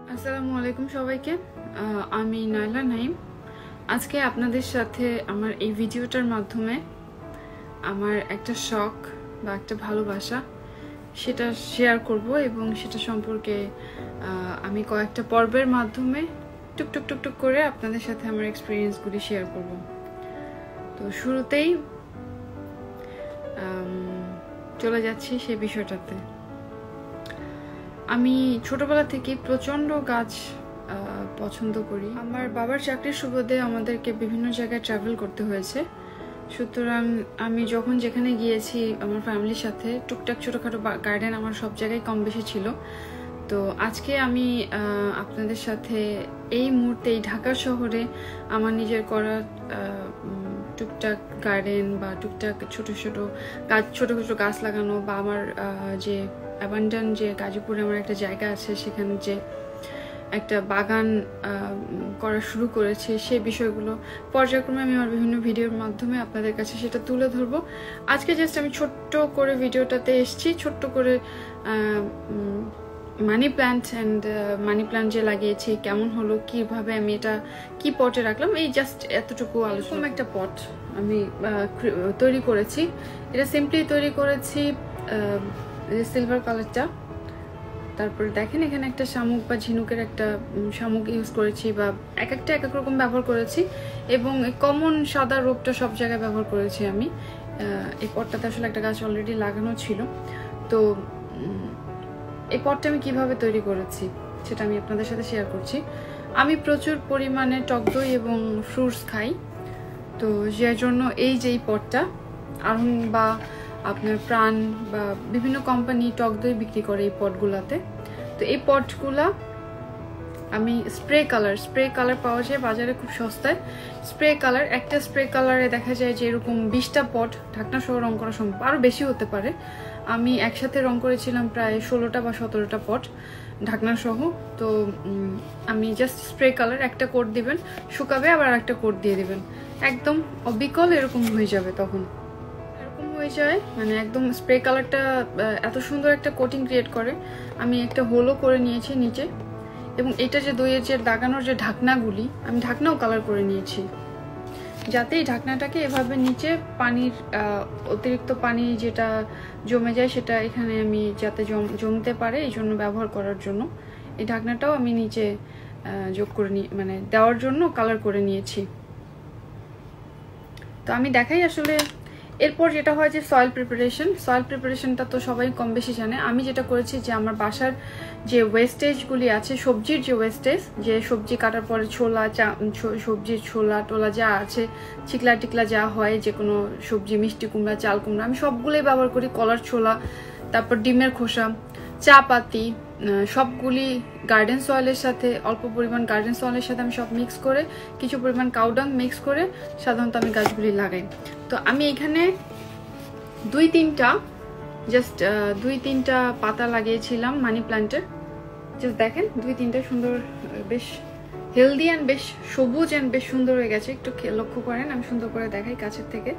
আসসালামু আলাইকুম সবাইকে। আমি নাইলা নাইম। আজকে আপনাদের সাথে আমার এই ভিডিওটার মাধ্যমে আমার একটা শখ বা একটা ভালোবাসা সেটা শেয়ার করব এবং সেটা সম্পর্কে আমি কয়েকটা পর্বের মাধ্যমে টুকটুক টুকটুক করে আপনাদের সাথে আমার এক্সপিরিয়েন্সগুলি শেয়ার করব। তো শুরুতেই চলে যাচ্ছি সেই বিষয়টাতে। আমি ছোটবেলা থেকে প্রচন্ড গাছ পছন্দ করি। আমার বাবার চাকরির সুবাদে আমাদেরকে বিভিন্ন জায়গায় ট্রাভেল করতে হয়েছে, সুতরাং আমি যখন যেখানে গিয়েছি আমার ফ্যামিলির সাথে টুকটাক ছোটোখাটো গার্ডেন আমার সব জায়গায় কম বেশি ছিল। তো আজকে আমি আপনাদের সাথে এই মুহূর্তে এই ঢাকা শহরে আমার নিজের করা টুকটাক গার্ডেন বা টুকটাক ছোট ছোট গাছ লাগানো বা আমার যে অ্যাবান্ডান্ট যে গাজীপুরে আমার একটা জায়গা আছে সেখানে যে একটা বাগান করা শুরু করেছি সেই বিষয়গুলো পর্যায়ক্রমে আমি আমার বিভিন্ন ভিডিওর মাধ্যমে আপনাদের কাছে সেটা তুলে ধরবো। আজকে জাস্ট আমি ছোট্ট করে ভিডিওটাতে এসেছি, ছোট্ট করে মানি প্ল্যান্ট যে লাগিয়েছি কেমন হলো, কিভাবে আমি এটা কি পটে রাখলাম, এই জাস্ট এতটুকু আলোচনা। একটা পট আমি তৈরি করেছি, এটা সিম্পলি তৈরি করেছি সিলভার কালারটা। তারপরে দেখেন এখানে একটা শামুক বা ঝিনুকের একটা শামুক ইউজ করেছি বা এক এক রকম ব্যবহার করেছি এবং কমন সাদা রূপটা সব জায়গায় ব্যবহার করেছি আমি। এই পটটাতে আসলে একটা গাছ অলরেডি লাগানো ছিল। তো এই পটটা আমি কিভাবে তৈরি করেছি সেটা আমি আপনাদের সাথে শেয়ার করছি। আমি প্রচুর পরিমাণে টক দই এবং ফ্রুটস খাই, তো যার জন্য এই যে এই পটটা আরুন বা আপনার প্রাণ বা বিভিন্ন কোম্পানি টক দই বিক্রি করে এই পটগুলাতে। তো এই পটগুলা আমি স্প্রে কালার পাওয়া যায় বাজারে খুব সস্তায়। একটা স্প্রে কালারে দেখা যায় যে এরকম 20টা পট ঢাকনা সহ রং করা সম্ভব, আরও বেশি হতে পারে। আমি একসাথে রং করেছিলাম প্রায় 16টা বা 17টা পট ঢাকনা সহ। তো আমি জাস্ট স্প্রে কালার একটা কোট দিবেন, শুকাবে আবার একটা কোট দিয়ে দিবেন, একদম অবিকল এরকম হয়ে যাবে। তখন হয়ে যায় মানে একদম স্প্রে কালারটা এত সুন্দর একটা কোটিং ক্রিয়েট করে। আমি একটা হোলও করে নিয়েছি নিচে, এবং এটা যে দইয়ের যে দাগানোর যে ঢাকনাগুলি আমি ঢাকনাও কালার করে নিয়েছি, যাতে এই ঢাকনাটাকে এভাবে নিচে পানির অতিরিক্ত পানি যেটা জমে যায় সেটা এখানে আমি যাতে জমতে পারে এই জন্য ব্যবহার করার জন্য এই ঢাকনাটাও আমি নিচে যোগ করে মানে দেওয়ার জন্য কালার করে নিয়েছি। তো আমি দেখাই আসলে এরপর যেটা হয় যে সয়েল প্রিপারেশনটা তো সবাই কম বেশি জানে। আমি যেটা করেছি যে আমার বাসার যে ওয়েস্টেজগুলি আছে, সবজির যে ওয়েস্টেজ, যে সবজি কাটার পরে সবজির ছোলা টোলা যা আছে, চিকলা টিকলা যা হয়, যে কোনো সবজি, মিষ্টি কুমড়া, চাল কুমড়া, আমি সবগুলোই ব্যবহার করি। কলার ছোলা, তারপর ডিমের খোসা, চা পাতি, সবগুলি গার্ডেন সয়েলের সাথে, অল্প পরিমাণ গার্ডেন সয়েলের সাথে আমি সব মিক্স করে, কিছু পরিমাণ কাউডাং মিক্স করে সাধারণত আমি গাছগুলি লাগাই। তো আমি এখানে দুই তিনটা পাতা লাগিয়েছিলাম মানি প্ল্যান্টের। জাস্ট দেখেন 2-3টা সুন্দর, বেশ হেলদি অ্যান্ড বেশ সবুজ অ্যান্ড বেশ সুন্দর হয়ে গেছে। একটু লক্ষ্য করেন, আমি সুন্দর করে দেখাই কাছের থেকে।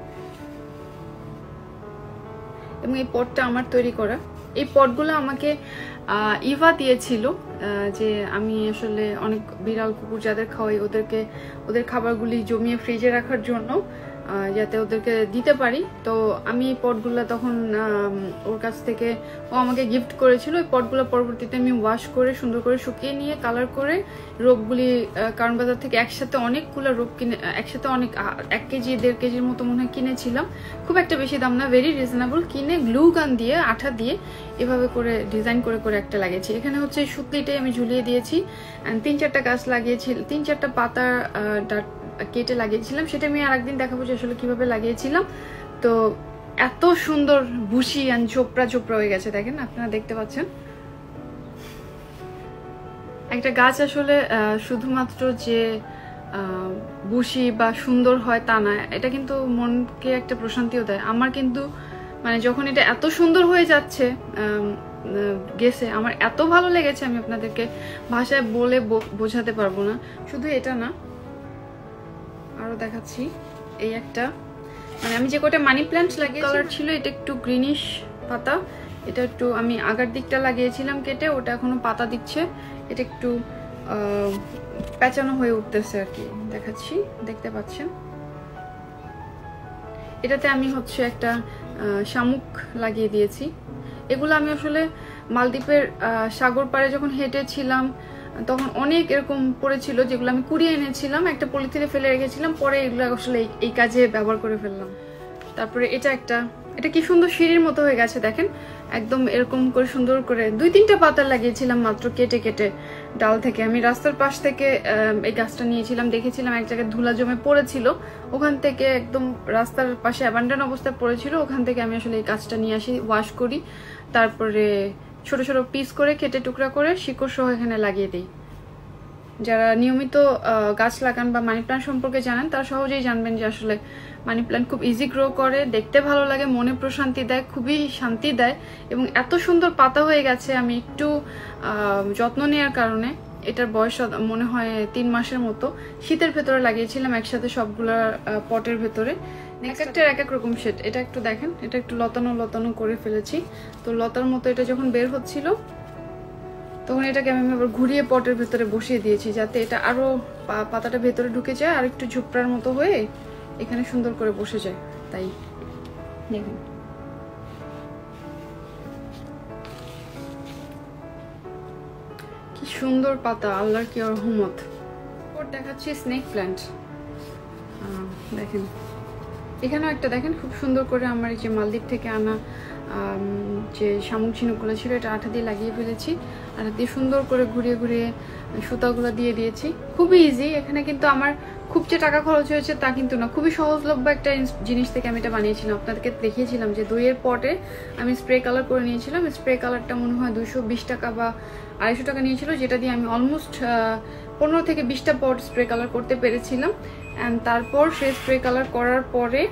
এবং এই পটটা আমার তৈরি করা। এই পটগুলো আমাকে ইভা দিয়েছিল, যে আমি আসলে অনেক বিড়াল কুকুর যাদের খাওয়াই ওদের খাবারগুলি জমিয়ে ফ্রিজে রাখার জন্য, যাতে ওদেরকে দিতে পারি। তো আমি এই পটগুলো তখন ওর কাছ থেকে ও আমাকে গিফট করেছিল। ওই পটগুলো পরবর্তীতে আমি ওয়াশ করে সুন্দর করে শুকিয়ে নিয়ে কালার করে রোপগুলি, কারণ বাজার থেকে একসাথে অনেকগুলো রোপ কিনে, একসাথে অনেক 1 কেজি 1.5 কেজির মতো মনে হয় কিনেছিলাম, খুব একটা বেশি দাম না, ভেরি রিজনেবল। কিনে গ্লু গান দিয়ে আঠা দিয়ে এভাবে করে ডিজাইন করে করে একটা লাগিয়েছি। এখানে হচ্ছে সুতলিটাই আমি ঝুলিয়ে দিয়েছি। 3-4টা গাছ লাগিয়েছি, 3-4টা পাতা কেটে লাগিয়েছিলাম। সেটা আমি আরেকদিন দেখাবো যে আসলে কিভাবে লাগিয়েছিলাম। তো এত সুন্দর বুশি আর ঝোপড়া হয়ে গেছে, দেখেন, আপনারা দেখতে পাচ্ছেন। একটা গাছ আসলে শুধুমাত্র যে বুশি বা সুন্দর হয় তা না, এটা কিন্তু মনকে একটা প্রশান্তিও দেয়। আমার কিন্তু মানে যখন এটা এত সুন্দর হয়ে যাচ্ছে গেছে, আমার এত ভালো লেগেছে, আমি আপনাদেরকে ভাষায় বলে বোঝাতে পারবো না। শুধু এটা না, আরো দেখাচ্ছি। এই একটা, মানে আমি যে কটা মানি প্ল্যান্ট লাগিয়েছি কালার ছিল, এটা একটু গ্রিনিশ পাতা, এটা একটু আমি আগার দিকটা লাগিয়েছিলাম কেটে, ওটা এখনো পাতা দিচ্ছে। এটা একটু পেঁচানো হয়ে উঠতেছে আর কি, দেখাচ্ছি, দেখতে পাচ্ছেন। এটাতে আমি হচ্ছে একটা শামুক লাগিয়ে দিয়েছি। এগুলো আমি আসলে মালদ্বীপের সাগর পাড়ে যখন হেঁটেছিলাম তখন অনেক এরকম পড়েছিল, যেগুলো আমি কুড়িয়ে এনেছিলাম, একটা পলিথিনে ফেলে রেখেছিলাম, পরে এগুলো আসলে এই কাজে ব্যবহার করে ফেললাম। তারপরে এটা কি সুন্দর সিঁড়ির মতো হয়ে গেছে, দেখেন একদম এরকম করে সুন্দর করে 2-3টা পাতা লাগিয়েছিলাম মাত্র কেটে কেটে ডাল থেকে। আমি রাস্তার পাশ থেকে এই গাছটা নিয়েছিলাম, দেখেছিলাম এক জায়গায় ধুলা জমে পড়েছিল, ওখান থেকে একদম রাস্তার পাশে অ্যাবান্ডন অবস্থায় পড়েছিল, ওখান থেকে আমি আসলে এই গাছটা নিয়ে আসি, ওয়াশ করি, তারপরে ছোট ছোট পিস করে কেটে টুকরা করে শিকড় সহ এখানে লাগিয়ে দিই। যারা নিয়মিত গাছ লাগান বা মানি প্ল্যান্ট সম্পর্কে জানেন তারা সহজেই জানবেন যে আসলে মানি প্ল্যান্ট খুব ইজি গ্রো করে, দেখতে ভালো লাগে, মনে প্রশান্তি দেয়, খুবই শান্তি দেয়, এবং এত সুন্দর পাতা হয়ে গেছে। আমি একটু যত্ন নেওয়ার কারণে, এটার বয়স মনে হয় 3 মাসের মতো, শীতের ভেতরে লাগিয়েছিলাম একসাথে সবগুলা পটের ভেতরে, একটার এক এক রকম শেড। এটা একটু দেখেন, এটা একটু লতানো লতানো করে ফেলেছি, তো লতার মতো এটা যখন বের হচ্ছিল তখন এটাকে আমি আবার ঘুরিয়ে পটের ভেতরে বসিয়ে দিয়েছি, যাতে এটা আরো পাতাটা ভেতরে ঢুকে যায় আর একটু ঝুপড়ার মতো হয়ে এখানে সুন্দর করে বসে যায়। তাই দেখুন কি সুন্দর পাতা, আল্লাহর কি রহমত। দেখাচ্ছি স্নেক প্ল্যান্ট, দেখেন এখানেও একটা দেখেন খুব সুন্দর করে আমার এই যে মালদ্বীপ থেকে আনা যে শামুক ঝিনুকগুলো ছিল এটা আঠা দিয়ে লাগিয়ে ফেলেছি, আঠা দিয়ে সুন্দর করে ঘুরিয়ে ঘুরিয়ে সুতাগুলো দিয়ে দিয়েছি। খুবই ইজি, এখানে কিন্তু আমার খুব যে টাকা খরচ হয়েছে তা কিন্তু না, খুবই সহজলভ্য একটা জিনিস থেকে আমি এটা বানিয়েছিলাম। আপনাদেরকে দেখিয়েছিলাম যে দইয়ের পটে আমি স্প্রে কালার করে নিয়েছিলাম, স্প্রে কালারটা মনে হয় 220 টাকা বা 250 টাকা নিয়েছিল, যেটা দিয়ে আমি অলমোস্ট 15 থেকে 20টা পট স্প্রে কালার করতে পেরেছিলাম। অ্যান্ড তারপর সে স্প্রে কালার করার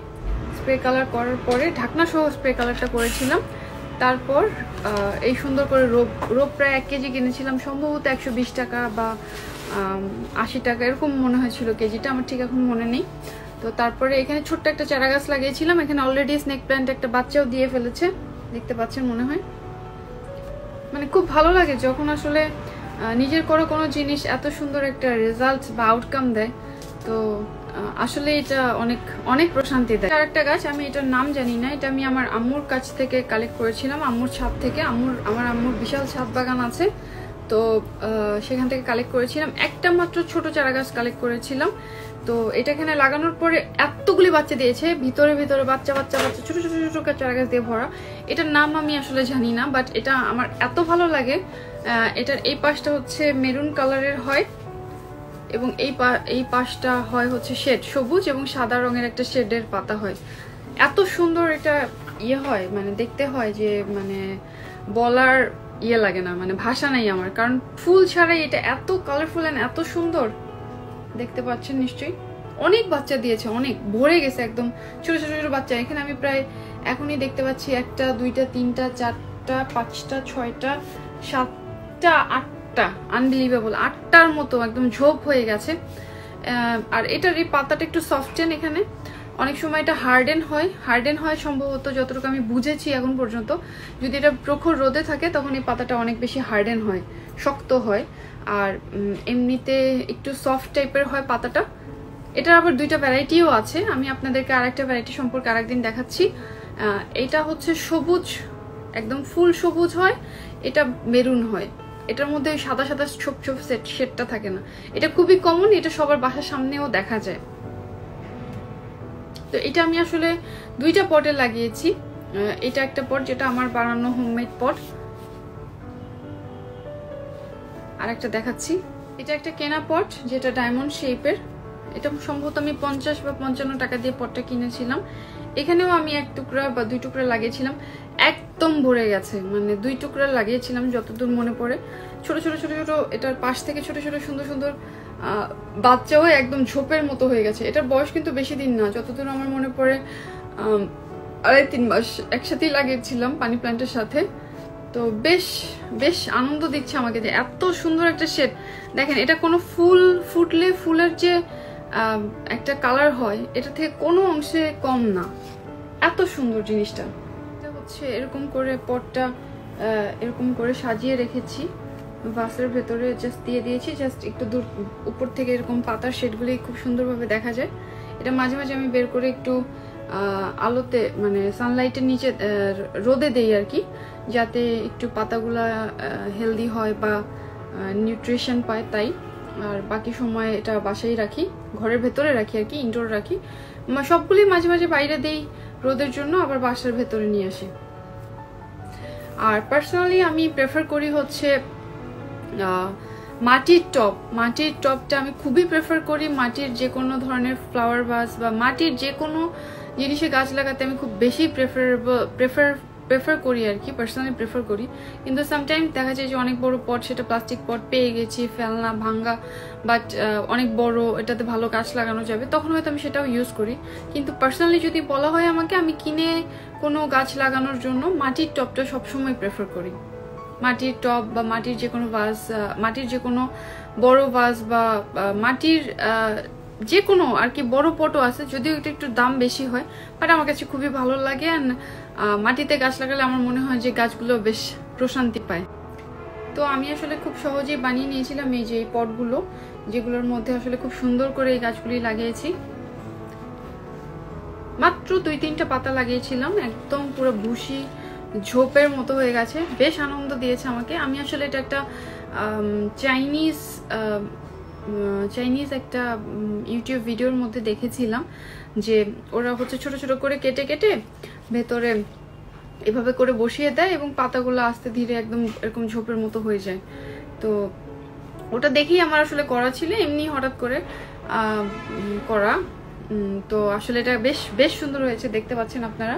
পরে ঢাকনা সহ স্প্রে কালারটা করেছিলাম। তারপর এই সুন্দর করে রোপ প্রায় 1 কেজি কিনেছিলাম, সম্ভবত 120 টাকা বা 80 টাকা এরকম মনে হয়েছিল কেজিটা, আমার ঠিক এখন মনে নেই। তো তারপরে এখানে ছোট্ট একটা চারা গাছ লাগিয়েছিলাম, এখানে অলরেডি স্নেক প্ল্যান্ট একটা বাচ্চাও দিয়ে ফেলেছে, দেখতে পাচ্ছেন মনে হয়। মানে খুব ভালো লাগে যখন আসলে নিজের কোনো জিনিস এত সুন্দর একটা রেজাল্ট বা আউটকাম দেয়, তো আসলে এটা অনেক অনেক প্রশান্তি দেয়। আর একটা গাছ, আমি এটার নাম জানি না, এটা আমি আমার আম্মুর কাছ থেকে কালেক্ট করেছিলাম, আম্মুর ছাদ থেকে। আমার আম্মুর বিশাল ছাদ বাগান আছে, তো সেখান থেকে কালেক্ট করেছিলাম, একটা মাত্র ছোট চারা গাছ কালেক্ট করেছিলাম। তো এটা এখানে লাগানোর পরে এতগুলি বাচ্চা দিয়েছে, ভিতরে ভিতরে বাচ্চা ছোট ছোট ছোট চারা গাছ দিয়ে ভরা। এটার নাম আমি আসলে জানি না, বাট এটা আমার এত ভালো লাগে। এটার এই পাশটা হচ্ছে মেরুন কালারের হয় এবং এই পাশটা হয় হচ্ছে শেড সবুজ এবং সাদা রঙের একটা শেডের পাতা হয়। এত সুন্দর এটা হয়, মানে দেখতে হয় যে মানে বলার লাগে না, মানে ভাষা নাই আমার, কারণ ফুল ছাড়াই এটা এত কালারফুল এন্ড এত সুন্দর। দেখতে পাচ্ছেন নিশ্চয়ই, অনেক বাচ্চা দিয়েছে, অনেক ভরে গেছে একদম ছোট ছোট ছোট বাচ্চা। এখানে আমি প্রায় এখনই দেখতে পাচ্ছি 1টা 2টা 3টা 4টা 5টা 6টা 7টা 8টা, আনবিলিভেবল, 8টার মতো একদম ঝোপ হয়ে গেছে। আর এটার এই পাতাটা একটু সফটেন, এখানে অনেক সময় এটা হার্ডেন হয় সম্ভবত, যতটুকু আমি বুঝেছি এখন পর্যন্ত। যদি এটা প্রখর রোদে থাকে তখন এই পাতাটা অনেক বেশি হার্ডেন হয়, শক্ত হয়, আর এমনিতে একটু সফট টাইপের হয় পাতাটা। এটার আবার 2টা ভ্যারাইটিও আছে, আমি আপনাদেরকে আরেকটা ভ্যারাইটি সম্পর্কে আরেকদিন দেখাচ্ছি। এটা হচ্ছে সবুজ, একদম ফুল সবুজ হয়, এটা মেরুন হয়, এটার মধ্যে সাদা সাদা ছোপ ছোপ শেডটা থাকে না। এটা খুবই কমন, এটা সবার বাসার সামনেও দেখা যায়। তো এটা আমি আসলে 2টা পটে লাগিয়েছি। এটা একটা পট যেটা আমার বানানো হোমমেড পট, আর একটা দেখাচ্ছি। এটা একটা কেনা পট যেটা ডায়মন্ড শেপের, এটা সম্ভবত আমি 50 বা 55 টাকা দিয়ে পটটা কিনেছিলাম। এখানেও আমি 1 টুকরা বা 2 টুকরা লাগিয়েছিলাম, একদম ভরে গেছে, মানে 2 টুকরা লাগিয়েছিলাম যতদূর মনে পড়ে। ছোট ছোট ছোট ছোট এটার পাশ থেকে ছোট ছোট সুন্দর সুন্দর বাচ্চাও একদম ঝোপের মতো হয়ে গেছে। এটার বয়স কিন্তু বেশি দিন না, যতদূর আমার মনে পড়ে 2.5-3 মাস একসাথেই লাগিয়েছিলাম পানি প্ল্যান্টের সাথে। তো বেশ আনন্দ দিচ্ছে আমাকে যে এত সুন্দর একটা শেড। দেখেন, এটা কোনো ফুল ফুটলে ফুলের যে একটা কালার হয় এটা থেকে কোনো অংশে কম না, এত সুন্দর জিনিসটা। এটা হচ্ছে এরকম করে পটটা এরকম করে সাজিয়ে রেখেছি, ভাসের ভেতরে জাস্ট দিয়ে দিয়েছি, জাস্ট একটু দূর উপর থেকে এরকম পাতার শেডগুলি খুব সুন্দরভাবে দেখা যায়। এটা মাঝে মাঝে আমি বের করে একটু আলোতে মানে সানলাইটের নিচে রোদে দেই আর কি, যাতে একটু পাতাগুলা হেলদি হয় বা নিউট্রিশন পায় তাই। আর বাকি সময় এটা বাসায় রাখি, ঘরের ভেতরে রাখি আর কি, ইনডোর রাখি। সবগুলি মাঝে মাঝে বাইরে দেই রোদের জন্য, আবার বাসার ভেতরে নিয়ে আসি। আর পার্সোনালি আমি প্রেফার করি হচ্ছে মাটির টব। মাটির টবটা আমি খুবই প্রেফার করি। মাটির যে কোনো ধরনের ফ্লাওয়ার ভাস বা মাটির যে কোনো জিনিসে গাছ লাগাতে আমি খুব বেশি প্রেফার করি আর কি, পার্সোনালি প্রেফার করি। কিন্তু সামটাইম দেখা যায় যে অনেক বড় পট, সেটা প্লাস্টিক পট পেয়ে গেছি, ফেলনা ভাঙ্গা, বাট অনেক বড়, এটাতে ভালো গাছ লাগানো যাবে, তখন হয়তো আমি সেটাও ইউজ করি। কিন্তু পার্সোনালি যদি বলা হয় আমাকে, আমি কিনে কোনো গাছ লাগানোর জন্য মাটির টবটা সবসময় প্রেফার করি। মাটির টব বা মাটির যে কোনো ভাস, মাটির যে কোনো বড় ভাস বা মাটির যে কোনো আর কি বড় পটও আছে, যদিও এটা একটু দাম বেশি হয়, বাট আমার কাছে খুবই ভালো লাগে। অ্যান্ড মাটিতে গাছ লাগালে আমার মনে হয় যে গাছগুলো বেশ প্রশান্তি পায়। তো আমি আসলে খুব সহজেই বানিয়ে নিয়েছিলাম এই যে এই পটগুলো, যেগুলোর মধ্যে আসলে খুব সুন্দর করে এই গাছগুলি লাগিয়েছি। মাত্র 2-3টা পাতা লাগিয়েছিলাম, একদম পুরো ভুসি ঝোপের মতো হয়ে গেছে, বেশ আনন্দ দিয়েছে আমাকে। আমি আসলে এটা একটা চাইনিজ একটা ইউটিউব ভিডিওর মধ্যে দেখেছিলাম যে ওরা হচ্ছে ছোট ছোট করে কেটে কেটে ভেতরে এভাবে করে বসিয়ে দেয় এবং পাতাগুলো আস্তে ধীরে একদম এরকম ঝোপের মতো হয়ে যায়। তো ওটা দেখেই আমার আসলে করা ছিল, এমনি হঠাৎ করে করা। তো আসলে এটা বেশ সুন্দর হয়েছে, দেখতে পাচ্ছেন আপনারা,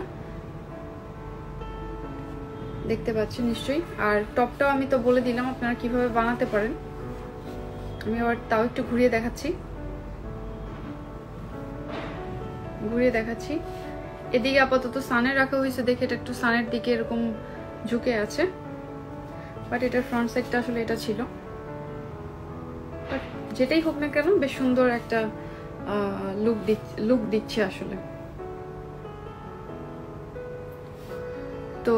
দেখতে পাচ্ছেন নিশ্চয়ই। আর টপটাও আমি তো বলে দিলাম আপনারা কিভাবে বানাতে পারেন। আমি আবার তাও একটু ঘুরিয়ে দেখাচ্ছি। এদিকে আপাতত সানে রাখা হয়েছে দেখে এটা একটু সানের দিকে এরকম ঝুঁকে আছে, বাট এটার ফ্রন্ট সাইডটা আসলে এটা ছিল। বাট যেটাই হোক না কেন বেশ সুন্দর একটা লুক দিচ্ছে আসলে। তো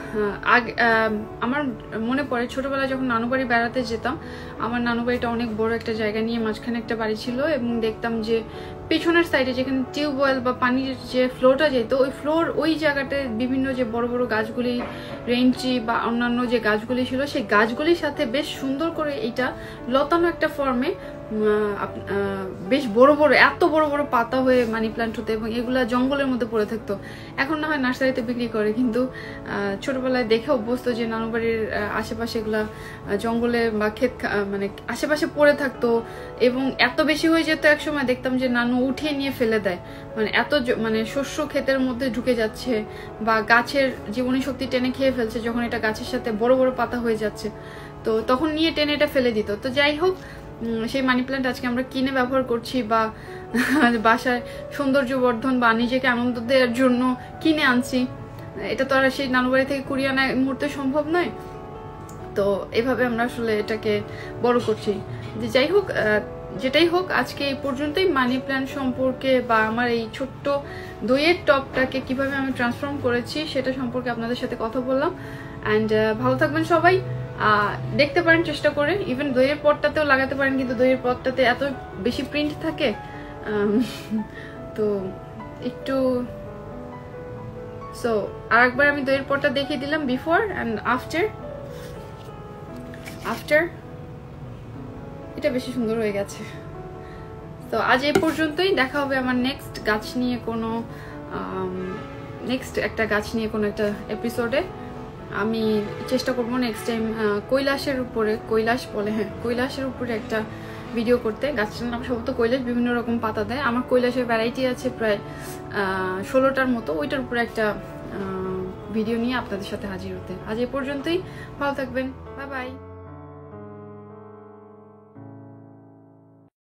আমার মনে পড়ে ছোটবেলায় যখন নানু বাড়ি বেড়াতে যেতাম, আমার নানু বাড়িটা অনেক বড় একটা জায়গা নিয়ে মাঝখানে একটা বাড়ি ছিল, এবং দেখতাম যে পেছনের সাইডে যেখানে টিউবওয়েল বা পানির যে ফ্লোটা যেত, ওই জায়গাতে বিভিন্ন যে বড় বড় গাছগুলি, রেঞ্চি বা অন্যান্য যে গাছগুলি ছিল, সেই গাছগুলির সাথে বেশ সুন্দর করে এইটা লতানো একটা ফর্মে বেশ এত বড় বড় পাতা হয়ে মানি প্ল্যান্ট হতো, এবং এগুলা জঙ্গলের মধ্যে পড়ে থাকতো। এখন না হয় নার্সারিতে বিক্রি করে, কিন্তু ছোটবেলায় দেখে অভ্যস্ত যে নানু বাড়ির আশেপাশে এগুলা জঙ্গলে বা ক্ষেত মানে আশেপাশে পড়ে থাকতো, এবং এত বেশি হয়ে যেত একসময় দেখতাম যে নানু উঠিয়ে নিয়ে ফেলে দেয়, মানে এত মানে শস্য ক্ষেতের মধ্যে ঢুকে যাচ্ছে বা গাছের জীবনী শক্তি টেনে খেয়ে ফেলছে যখন এটা গাছের সাথে বড় বড় পাতা হয়ে যাচ্ছে, তো তখন নিয়ে টেনে এটা ফেলে দিত। তো যাই হোক, সেই মানি প্ল্যান্ট আজকে আমরা কিনে ব্যবহার করছি বা বাসায় সৌন্দর্য বর্ধন বা নিজেকে আনন্দ দেওয়ার জন্য কিনে আনছি। এটা তো আর সেই নানু বাড়ি থেকে কুড়িয়ে আনা এই মুহূর্তে সম্ভব নয়। তো এভাবে আমরা আসলে এটাকে বড় করছি। যাই হোক, যেটাই হোক, আজকে এই পর্যন্তই মানি প্ল্যান্ট সম্পর্কে বা আমার এই ছোট্ট দইয়ের টপটাকে কিভাবে আমি ট্রান্সফর্ম করেছি সেটা সম্পর্কে আপনাদের সাথে কথা বললাম। অ্যান্ড ভালো থাকবেন সবাই। দেখতে পারেন চেষ্টা করে, ইভেন দইয়ের পটটাতেও লাগাতে পারেন, কিন্তু দইয়ের পটটাতে এত বেশি প্রিন্ট থাকে, তো একটু সো আরেকবার আমি দইয়ের পটটা দেখিয়ে দিলাম, বিফোর অ্যান্ড আফটার এটা বেশি সুন্দর হয়ে গেছে। তো আজ এই পর্যন্তই, দেখা হবে আমার নেক্সট একটা গাছ নিয়ে কোনো একটা এপিসোডে। আমি চেষ্টা করবো নেক্সট টাইম কৈলাসের উপরে একটা ভিডিও করতে। গাছটার নাম সম্ভবত কৈলাস, বিভিন্ন রকম পাতা দেয়। আমার কৈলাসের ভ্যারাইটি আছে প্রায় 16টার মতো, ওইটার উপরে একটা ভিডিও নিয়ে আপনাদের সাথে হাজির হতে। আজ এই পর্যন্তই, ভালো থাকবেন, বাই বাই।